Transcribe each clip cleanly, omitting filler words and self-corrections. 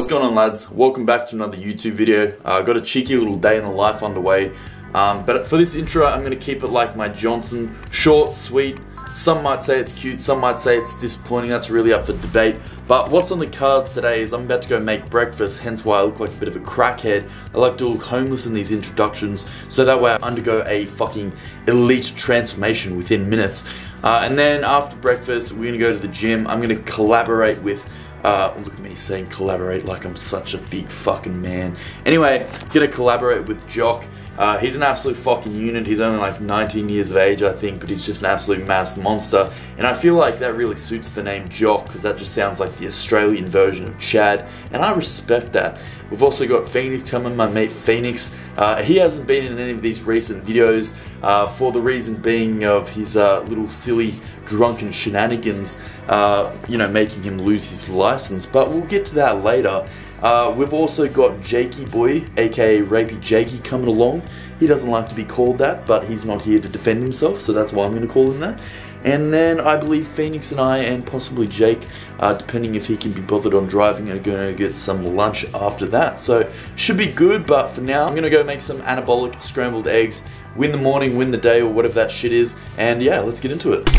What's going on, lads? Welcome back to another YouTube video. I've got a cheeky little day in the life underway, but for this intro I'm going to keep it like my Johnson, short, sweet. Some might say it's cute, some might say it's disappointing. That's really up for debate. But what's on the cards today is I'm about to go make breakfast, hence why I look like a bit of a crackhead. I like to look homeless in these introductions, so that way I undergo a fucking elite transformation within minutes. And then after breakfast, we're going to go to the gym. I'm going to collaborate with look at me saying collaborate like I'm such a big fucking man. Anyway, gonna collaborate with Jock. He's an absolute fucking unit. He's only like 19 years of age, I think, but he's just an absolute mass monster. And I feel like that really suits the name Jock, because that just sounds like the Australian version of Chad, and I respect that. We've also got Phoenix coming, my mate Phoenix. He hasn't been in any of these recent videos, for the reason being of his little silly drunken shenanigans, you know, making him lose his license, but we'll get to that later. We've also got Jakey Boy, aka Rapey Jakey, coming along. He doesn't like to be called that, but he's not here to defend himself, so that's why I'm going to call him that. And then I believe Phoenix and I, and possibly Jake, depending if he can be bothered on driving, are going to get some lunch after that. So, should be good, but for now, I'm going to go make some anabolic scrambled eggs, win the morning, win the day, or whatever that shit is, and yeah, let's get into it.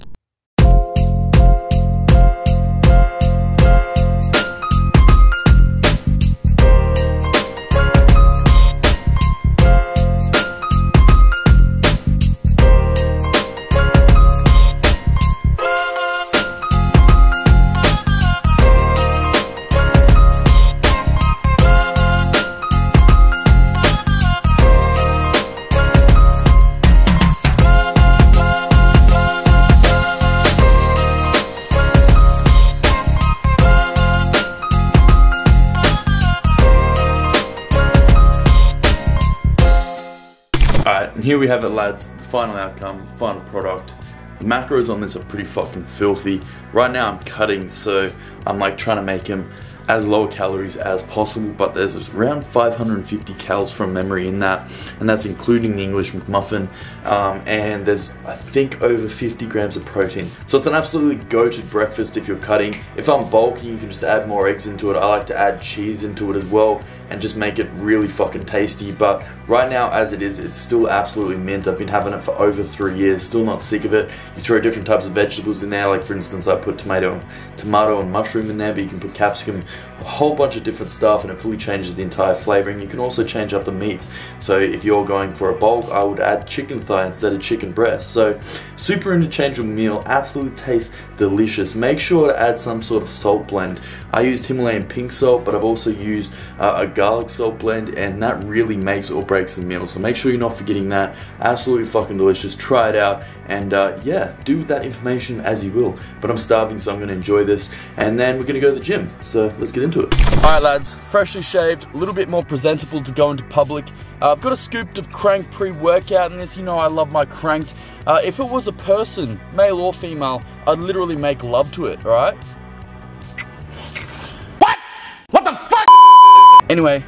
Alright, and here we have it, lads, the final outcome, the final product. The macros on this are pretty fucking filthy. Right now I'm cutting, so I'm like trying to make them as low calories as possible, but there's around 550 calories from memory in that, and that's including the English McMuffin, and there's, I think, over 50 grams of protein. So it's an absolutely go-to breakfast if you're cutting. If I'm bulking, you can just add more eggs into it. I like to add cheese into it as well, and just make it really fucking tasty. But right now, as it is, it's still absolutely mint. I've been having it for over 3 years, still not sick of it. You throw different types of vegetables in there, like for instance, I put tomato and mushroom in there, but you can put capsicum, a whole bunch of different stuff, and it fully changes the entire flavoring. You can also change up the meats. So if you're going for a bulk, I would add chicken thigh instead of chicken breast. So super interchangeable meal, absolutely tastes delicious. Make sure to add some sort of salt blend. I used Himalayan pink salt, but I've also used a garlic salt blend, and that really makes or breaks the meal. So make sure you're not forgetting that. Absolutely fucking delicious. Try it out, and yeah, do with that information as you will. But I'm starving, so I'm going to enjoy this, and then we're going to go to the gym. So let's get into it. Alright, lads, freshly shaved, a little bit more presentable to go into public. I've got a scoop of Crank pre-workout in this. You know I love my Cranked. If it was a person, male or female, I'd literally make love to it, alright? What the fuck? Anyway.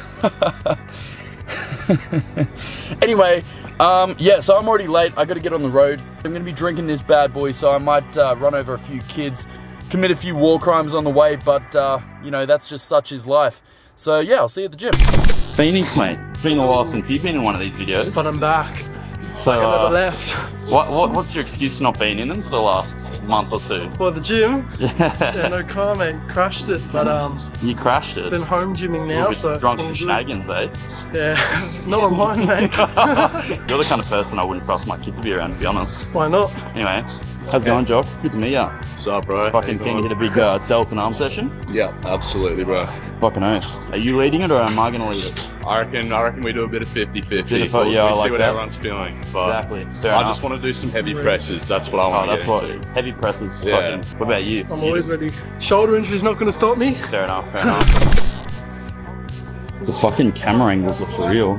Yeah, so I'm already late. I gotta get on the road. I'm gonna be drinking this bad boy, so I might run over a few kids, commit a few war crimes on the way, but, you know, that's just such is life. So, yeah, I'll see you at the gym. Phoenix, mate, it's been a while since you've been in one of these videos. But I'm back. So, I never left. What's your excuse for not being in them for the last month or two? For the gym? Yeah, no comment, crashed it, but you crashed it. been home gymming now, so drunk shenanigans, eh? Yeah, not online, mate. You're the kind of person I wouldn't trust my kid to be around, to be honest. Why not? Anyway, how's it going, Jock? Good to meet ya. What's up, bro? Fucking keen to hit a big delta and arm session. Yeah, absolutely, bro. Fucking oath. Are you leading it or am I gonna lead it? I reckon we do a bit of 50-50. We'll yeah, see what everyone's feeling. But exactly. I just want to do some heavy presses. That's what I want to get into. Heavy presses. Yeah. Fucking, what about you? I'm always ready. Shoulder injury's not going to stop me. Fair enough, fair enough. The fucking camera angles are for real.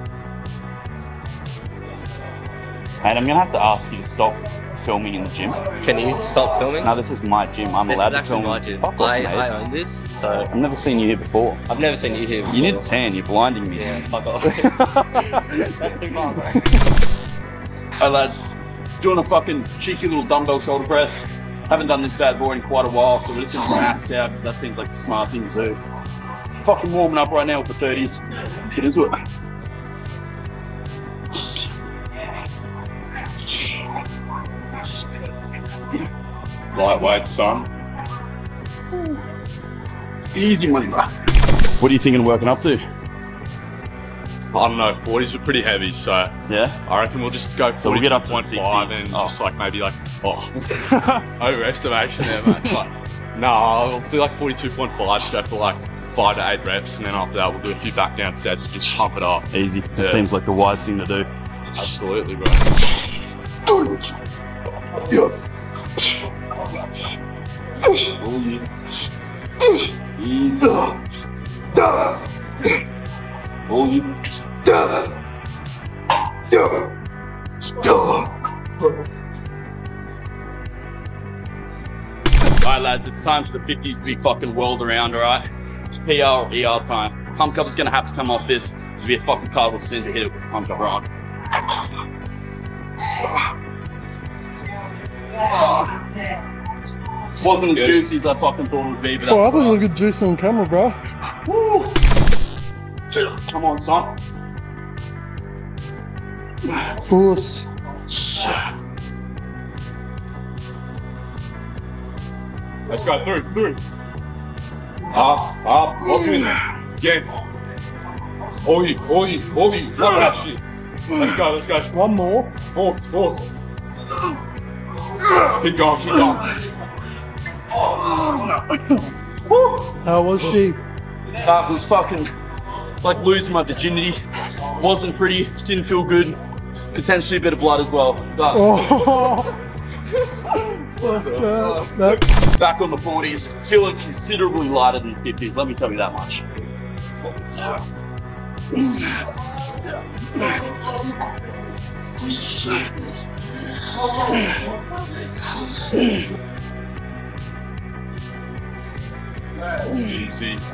And I'm gonna have to ask you to stop filming in the gym. Can you stop filming? No, this is my gym. I'm allowed to film. My gym. Fuck off, mate. I own this, so I've never seen you here before. I've never seen you here before. You need a tan. You're blinding me. Yeah, fuck off. That's too far, bro. Alright, lads, doing a fucking cheeky little dumbbell shoulder press. Haven't done this bad boy in quite a while, so we're just gonna max out because that seems like the smart thing to do. fucking warming up right now with the 30s. Let's get into it. Lightweight, son. Easy money, bro. What are you thinking of working up to? I don't know, 40s were pretty heavy, so Yeah? I reckon we'll just go So we'll get up to 42.5 the and 60s. just like maybe like, overestimation there, mate. But, no, I'll do like 42.5, just go for like 5 to 8 reps, and then after that we'll do a few back down sets and just pump it up. Easy. That Yeah. seems like the wise thing to do. Absolutely, bro. Alright lads, it's time for the 50s to be fucking whirled around, alright? It's PR or ER time. Pump cover's gonna have to come off this to be a fucking cardinal sin to hit it with pump cover on. Wasn't as juicy as I fucking thought it would be, but Oh, I that's thought you looked juicy on camera, bro. come on, son. Puss. Let's go through. Up, lock in. Again. All you, lock that shit. Let's go. One more. Force. Keep going. How was she? That was fucking like losing my virginity. Wasn't pretty, didn't feel good. Potentially a bit of blood as well. But Oh. No. back on the 40s, feeling considerably lighter than the 50s, let me tell you that much. Easy.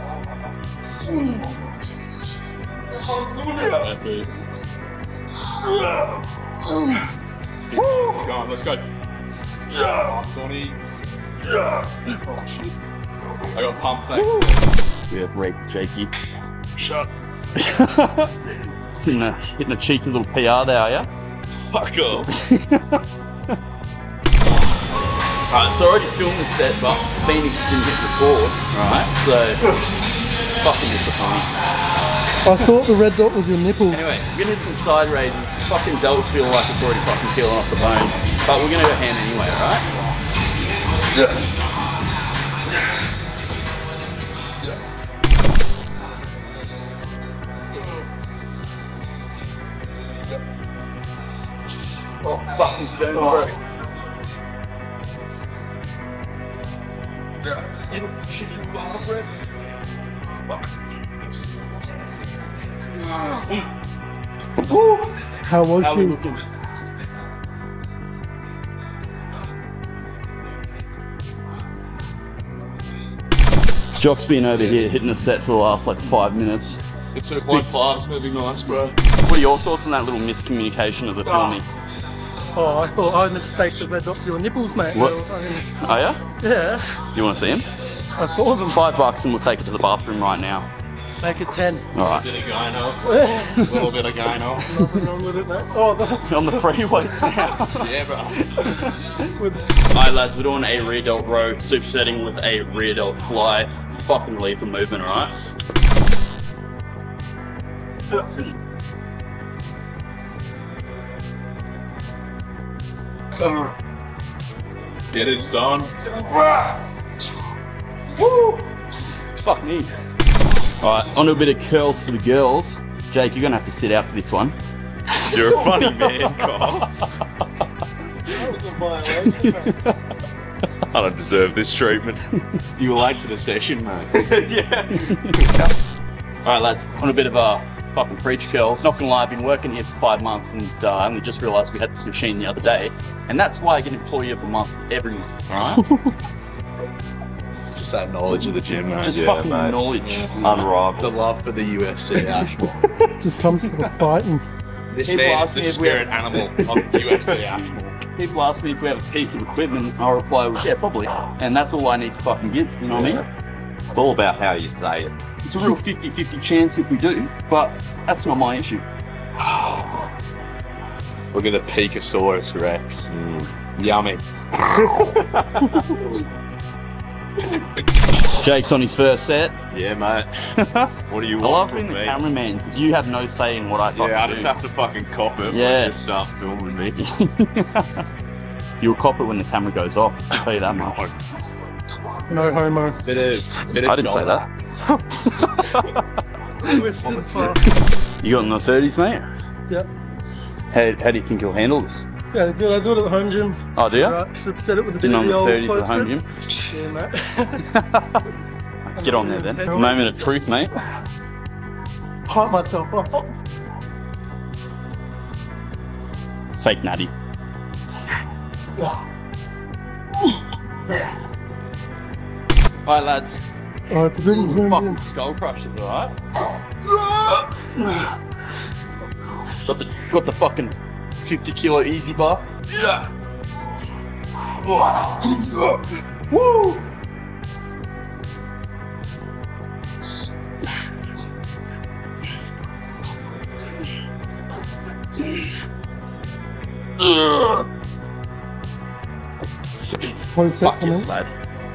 Go on, let's go. 20. Oh shit. I got pumped, mate. We have Rape Jakey. Shut. hitting a cheeky little PR there, are ya? Fuck off. Alright, so I already filmed the set, but Phoenix didn't hit record, right? So, fucking disappointing. I thought the red dot was your nipple. Anyway, we're gonna hit some side raises. Fucking delts feel like it's already fucking peeling off the bone. But we're gonna go hand anyway, alright? Oh, fuck, this burns, bro. How was How we she? looking? Jock's been over here hitting a set for the last like 5 minutes. The 2.5's moving nice, bro. What are your thoughts on that little miscommunication of the filming? Oh, I thought I mistaked the red dot for your nipples, mate. What? Well, I mean, Oh yeah? yeah, You want to see him? I saw them. $5 and we'll take it to the bathroom right now. Make it 10. Alright. Bit of gyno. A little bit of gyno. Nothing wrong with it, mate. Oh, On the freeways now. Yeah, bro. Alright lads, we're doing a rear delt row, supersetting with a rear delt fly. Fucking lethal movement, alright? Get it, son. Fuck me. Alright, on to a bit of curls for the girls. Jake, you're gonna have to sit out for this one. You're a funny man, Kyle. I don't deserve this treatment. You were late for the session, mate. Alright lads, on a bit of a fucking preach curls. Not gonna lie, I've been working here for 5 months and I only just realised we had this machine the other day. And that's why I get Employee of the Month every month, alright? Just that knowledge of the gym, mate. Just fucking knowledge. Unrivaled. The love for the UFC, Ashmore. just comes with the fighting. This People man is ask the me if we spirit animal of the UFC, Ashmore. People ask me if we have a piece of equipment, I'll reply with, yeah, probably. And that's all I need to fucking give, you know what I mean? It's all about how you say it. It's a real 50-50 chance if we do, but that's not my issue. Look at the Picosaurus Rex. Yummy. Jake's on his first set. Yeah, mate. What do you I want love from being the me? cameraman because you have no say in what I fucking Yeah, I do. just have to fucking cop it. Yeah. Just start filming me. You'll cop it when the camera goes off. I'll tell you that much. No homo. Bit of I didn't say that. Twisted fuck. You got in the 30s, mate? Yep. How do you think you'll handle this? Yeah, good. I do it at the home gym. Oh, do you? Right, set it with a bit Didn't of on the the old 30s at close home grip. gym? Yeah, mate. Get on there then. Moment of truth, mate. Hype myself up. Fake natty. Alright, lads. Oh, it's a bit zoomed Fucking in. skull crushes, alright? Got the fucking 50 kilo easy bar. Yeah. Woo! Close set Fuck for me. yes, lad.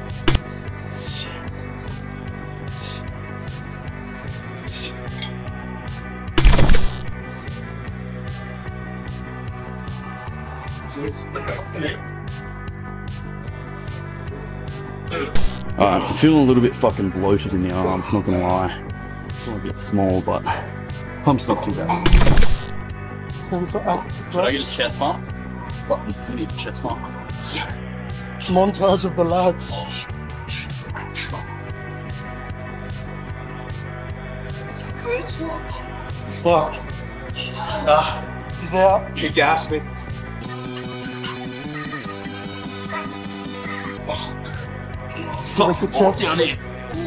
I'm feeling a little bit fucking bloated in the arms, not gonna lie. Feeling a bit small, but pump's not too bad. So it's up. Should I get a chest pump? Fucking need a chest pump. Montage of the lads. Fuck. He's out. You gassed me. Give us a chest. Down here.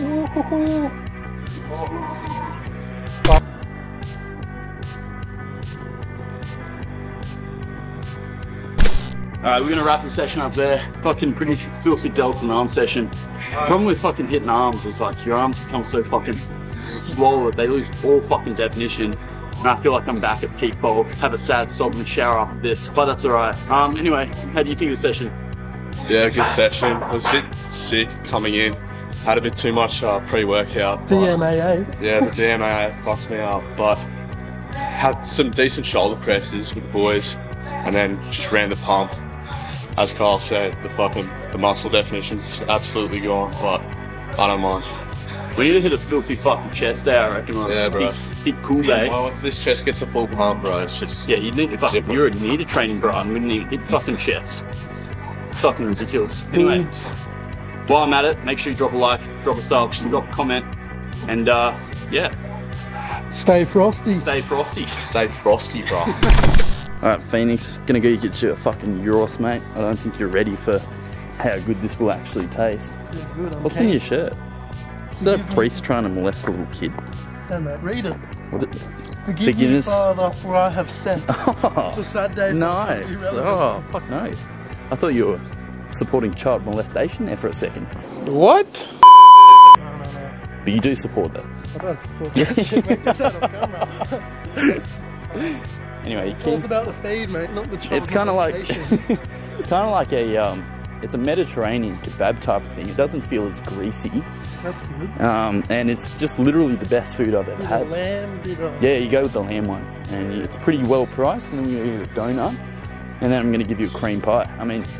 Alright, we're gonna wrap the session up there. Fucking pretty filthy delts and arm session. Problem with fucking hitting arms is like your arms become so fucking swollen, they lose all fucking definition. And I feel like I'm back at peak bulk. Have a sad sob and shower after this, but that's alright. Anyway, how do you think of the session? Yeah, good session. I was a bit sick coming in. Had a bit too much pre-workout. but- DMAA. Yeah, the DMA fucked me up, but had some decent shoulder presses with the boys, and then just ran the pump. As Carl said, the muscle definition's absolutely gone, but I don't mind. We need to hit a filthy fucking chest day, I reckon. On Yeah, a bro. big cool day. Well, once this chest gets a full pump, bro, it's just Yeah, you need it's fucking, different. you're in need of training, bro. I'm gonna need hit fucking chest. It's fucking ridiculous. Anyway, while I'm at it, make sure you drop a like, drop a star, drop a comment, and yeah, Stay frosty. stay frosty. Stay frosty, bro. Alright, Phoenix, gonna go get you a fucking Euros, mate. I don't think you're ready for how good this will actually taste. Yeah, good, I'm What's in your keen. shirt? Is that a priest trying to molest a little kid? Yeah, mate, read it. What is it? Forgive me, Forgiveness. Father, for I have sinned. Oh, It's a sad day, so nice. it's irrelevant. Oh, fuck no. I thought you were supporting child molestation there for a second. What? No, no, no. But you do support that. I don't support that shit, mate. Get that on camera. Anyway, you It's all can, about the feed, mate, not the child it's kind of like molestation. it's kind of like a it's a Mediterranean kebab type of thing. It doesn't feel as greasy, That's good. and it's just literally the best food I've ever Bit of had. lamb, bit of... Yeah, you go with the lamb one, and it's pretty well priced. And then we're gonna get a donut, and then I'm gonna give you a cream pie. I mean,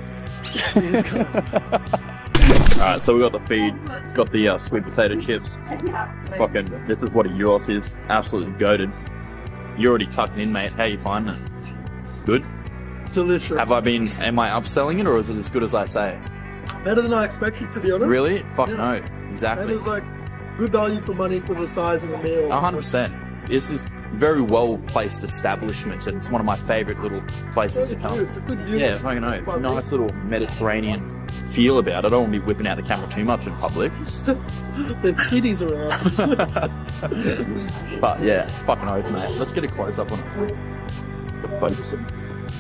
alright, so we got the feed. It's got the sweet potato chips. Fucking, this is what a Euros is. Absolutely goated. You're already tucked in, mate. How you finding it? Good. Delicious. Am I upselling it, or is it as good as I say? Better than I expected, to be honest. Really? Fuck Yeah. no. And Exactly. it's like good value for money for the size of the meal. 100%. This is very well placed establishment, and it's one of my favourite little places to come. It's a good unit. Yeah, I know. Nice little Mediterranean feel about it. I don't want to be whipping out the camera too much in public. There's kitties around. But yeah, fucking oath, mate. Let's get a close up on it. The focus.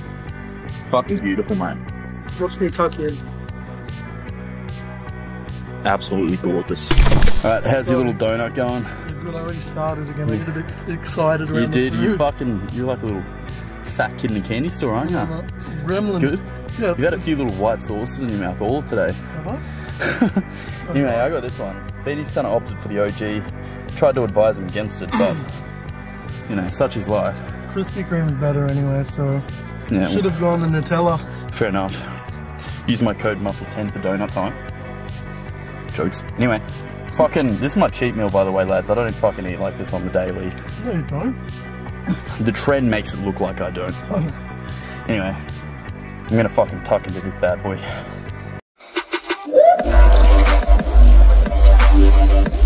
Fucking beautiful, mate. Watch me tuck in. absolutely gorgeous. Alright, how's your little donut going? Good, I already started again. I get a bit excited around You did, the you food. fucking, you're like a little fat kid in a candy store, aren't you? Gremlin. Good? Yeah, You've had a few little white sauces in your mouth all today. Anyway, I got this one. Beatty's kind of opted for the OG. Tried to advise him against it, but, you know, such is life. Krispy Kreme is better anyway, so Yeah, should have gone the Nutella. fair enough. Use my code muscle10 for donut time. Jokes. Anyway, fucking, this is my cheat meal, by the way, lads. I don't fucking eat like this on the daily. No, you don't. The trend makes it look like I don't. But anyway, I'm gonna fucking tuck into this bad boy.